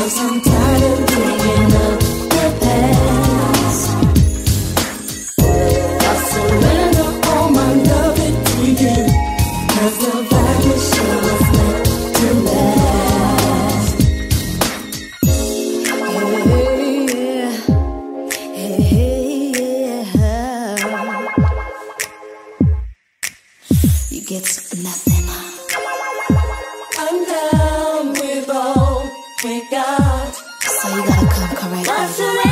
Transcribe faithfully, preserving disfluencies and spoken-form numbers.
'cause I'm tired of digging up the past. I surrender all my love to you, 'cause the vibe was sure was meant to last. Hey, hey, yeah. You get nothing. I'm down with all we got, so you gotta come correct.